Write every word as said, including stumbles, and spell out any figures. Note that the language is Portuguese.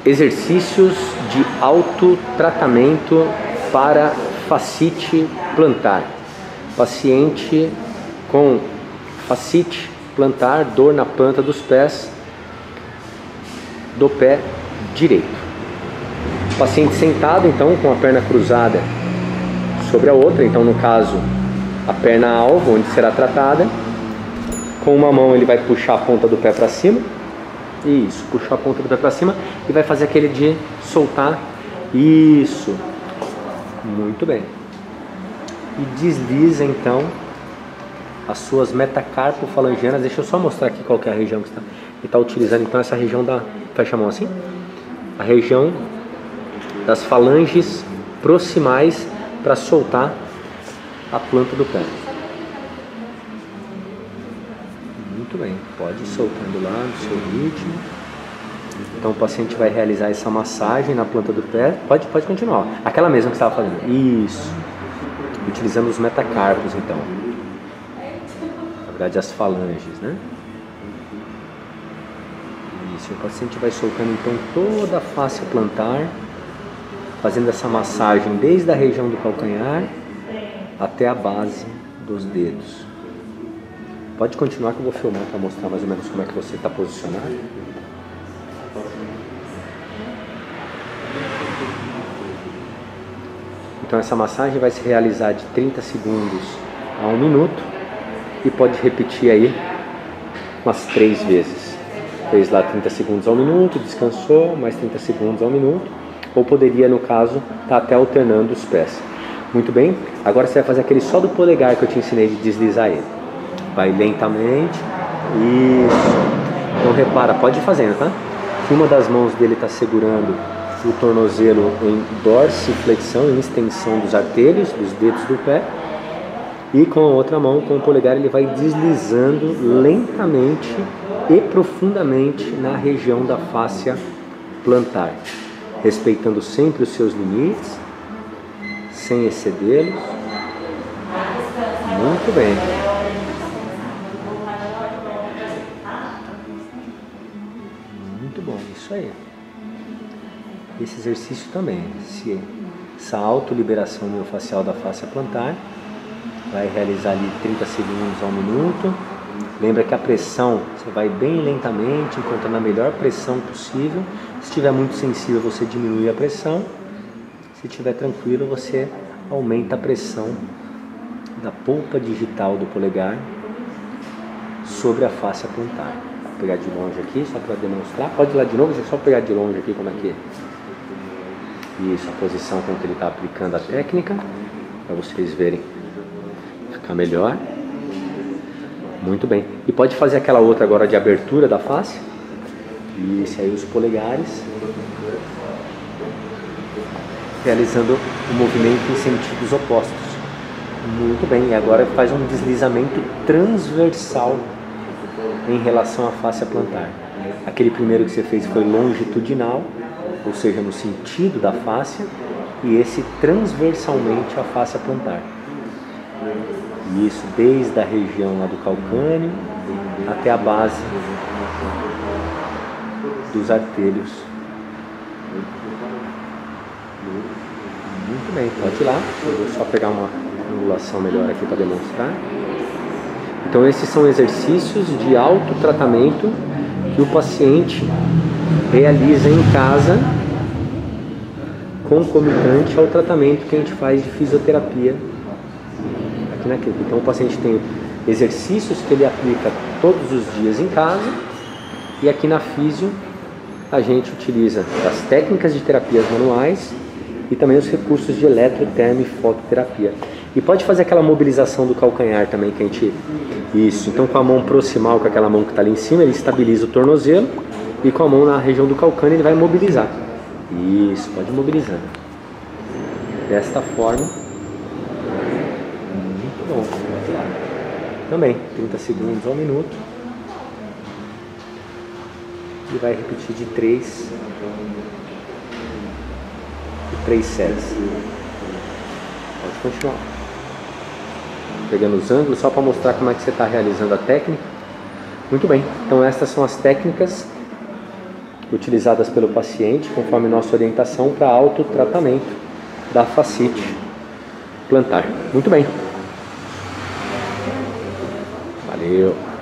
Exercícios de autotratamento para fascite plantar. Paciente com fascite plantar, dor na planta dos pés, do pé direito. Paciente sentado, então, com a perna cruzada sobre a outra, então no caso a perna alvo, onde será tratada. Com uma mão ele vai puxar a ponta do pé para cima. Isso, puxar a ponta do pé para cima e vai fazer aquele de soltar. Isso, muito bem. E desliza então as suas metacarpofalangianas. Deixa eu só mostrar aqui qual que é a região que está. Ele está utilizando então essa região da, fecha a mão assim, a região das falanges proximais para soltar a planta do pé. Muito bem, pode ir soltando lá no seu ritmo. Então o paciente vai realizar essa massagem na planta do pé. Pode, pode continuar. Aquela mesma que você estava fazendo. Isso. Utilizando os metacarpos, então. Na verdade, as falanges, né? Isso. O paciente vai soltando, então, toda a face plantar. Fazendo essa massagem desde a região do calcanhar até a base dos dedos. Pode continuar que eu vou filmar para mostrar mais ou menos como é que você está posicionado. Então essa massagem vai se realizar de trinta segundos a um minuto e pode repetir aí umas três vezes. Fez lá trinta segundos a um minuto, descansou, mais trinta segundos a um minuto, ou poderia, no caso, estar até alternando os pés. Muito bem, agora você vai fazer aquele só do polegar que eu te ensinei de deslizar ele. Vai lentamente. Isso. Então repara, pode ir fazendo, tá? Que uma das mãos dele está segurando o tornozelo em dorsiflexão, em extensão dos artérios, dos dedos do pé. E com a outra mão, com o polegar, ele vai deslizando lentamente e profundamente na região da fáscia plantar. Respeitando sempre os seus limites, sem excedê-los. Muito bem. Muito bom, isso aí. Esse exercício também, se essa autoliberação miofascial da fáscia plantar, vai realizar ali trinta segundos a um minuto. Lembra que a pressão, você vai bem lentamente, encontrando a melhor pressão possível. Se estiver muito sensível, você diminui a pressão. Se estiver tranquilo, você aumenta a pressão da polpa digital do polegar sobre a fáscia plantar. Vou pegar de longe aqui, só para demonstrar. Pode ir lá de novo, deixa eu só pegar de longe aqui como é que é. Isso, a posição com que ele está aplicando a técnica, para vocês verem ficar melhor. Muito bem. E pode fazer aquela outra agora de abertura da face. Isso, aí os polegares. Realizando o movimento em sentidos opostos. Muito bem. E agora faz um deslizamento transversal em relação à fáscia plantar. Aquele primeiro que você fez foi longitudinal, ou seja, no sentido da fáscia, e esse transversalmente à fáscia plantar. Isso desde a região lá do calcâneo até a base dos artérios. Muito bem, pode ir lá. Eu vou só pegar uma angulação melhor aqui para demonstrar. Então esses são exercícios de autotratamento que o paciente realiza em casa, concomitante ao tratamento que a gente faz de fisioterapia aqui na clínica. Então o paciente tem exercícios que ele aplica todos os dias em casa, e aqui na físio a gente utiliza as técnicas de terapias manuais e também os recursos de eletrotermo e fototerapia. E pode fazer aquela mobilização do calcanhar também que a gente... Isso, então com a mão proximal, com aquela mão que está ali em cima, ele estabiliza o tornozelo, e com a mão na região do calcâneo ele vai mobilizar. Isso, pode ir mobilizando. Desta forma. Muito bom. Também, trinta segundos a um minuto. E vai repetir de três e três séries. Pode continuar. Pegando os ângulos só para mostrar como é que você está realizando a técnica. Muito bem, então estas são as técnicas utilizadas pelo paciente, conforme nossa orientação, para autotratamento da fascite plantar. Muito bem. Valeu.